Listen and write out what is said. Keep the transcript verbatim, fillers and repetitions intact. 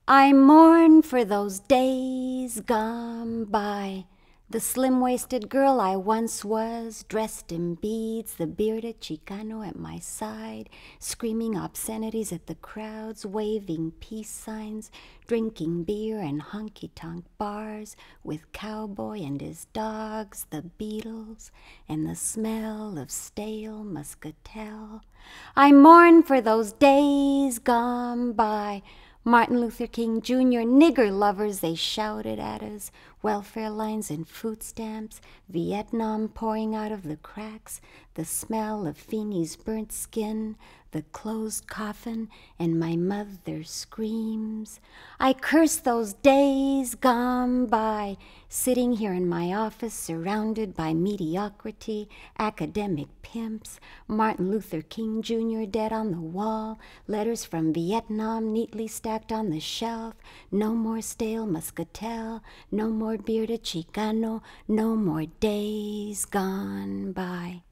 I mourn for those days gone by. The slim-waisted girl I once was, dressed in beads, the bearded Chicano at my side, screaming obscenities at the crowds, waving peace signs, drinking beer in honky-tonk bars with Cowboy and his dogs, the Beatles, and the smell of stale muscatel. I mourn for those days gone by. Martin Luther King Junior nigger lovers, they shouted at us, welfare lines and food stamps, Vietnam pouring out of the cracks, the smell of Feeney's burnt skin, the closed coffin, and my mother's screams. I curse those days gone by, sitting here in my office surrounded by mediocrity, academic pimps, Martin Luther King Junior dead on the wall, letters from Vietnam neatly stacked on the shelf, no more stale muscatel, no more bearded Chicano, no more days gone by.